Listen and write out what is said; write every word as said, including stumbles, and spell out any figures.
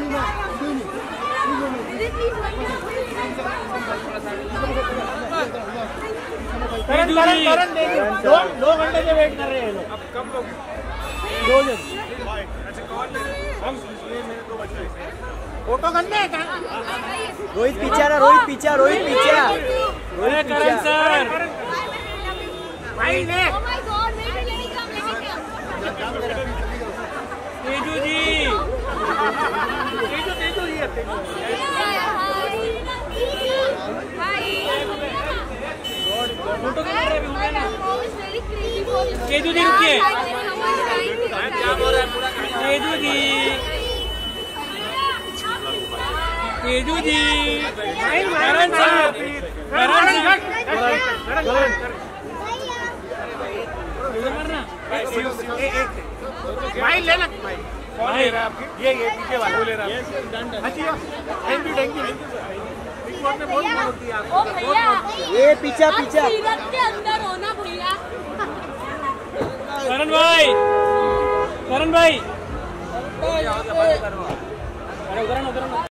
करण करण करण दे दो दो घंटे से वेट कर रहे हैं लोग। अब कब लोग दो जन फोटो करने हैं। रोहित पीछे रहा, रोहित पीछे, रोहित पीछे, रोहित करण सर भाई ले तेजू जी तेजू तेजू जी फोटो कर रहे हैं ना। तेजू जी रुकिए, तेजू जी तेजू जी करण साहब करण भाई लेना कौन ले रहा है आपकी? ये ये पीछे वाला ले रहा है। Thank you thank you. ये पीछे पीछे के अंदर हो ना भैया। करण भाई करण भाई